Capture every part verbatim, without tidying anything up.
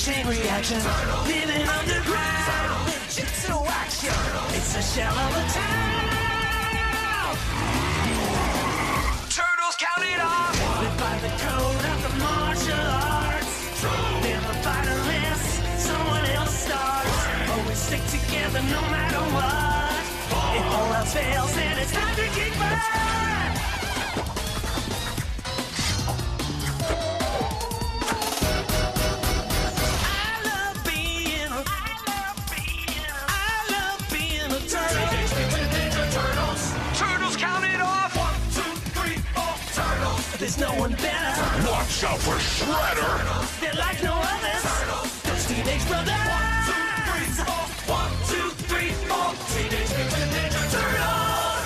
chain reaction. Turtles. Living underground. Turtles. Ninjutsu action. Turtles. It's a shell of a town. Turtles count it off. Live by the code of the martial arts. True. Never fight unless someone else starts. Always stick together no matter what. If all else fails, then it's time to kick back. I love being a, I love being a, I love being a turtle. Teenage Mutant Ninja Turtles. Turtles count it off. One, two, three, four. Turtles. There's no one better. Watch out for Shredder. Turtles. They're like no others. Turtles. Those teenage brothers. One, two, three, four. Teenage Mutant Ninja Turtles!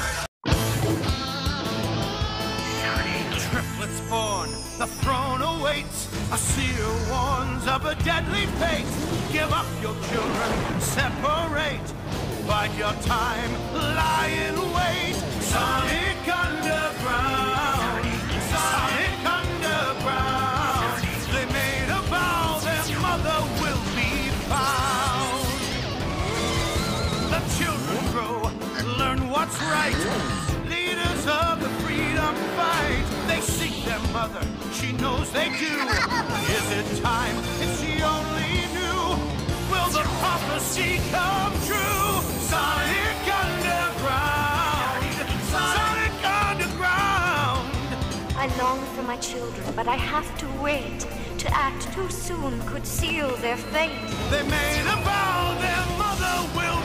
Triplets born, the throne awaits. A seer warns of a deadly fate. Give up your children, separate. Bide your time, lie in wait. Sonic Underground, Sonic Underground. They made a vow their mother will be found. The children grow, learn what's right. Leaders of the freedom fight. They seek their mother, she knows they do. Is it time if she only knew? Will the prophecy come true? Sonic Underground, Sonic Underground. I long for my children, but I have to wait. To act too soon could seal their fate. They made a vow their mother will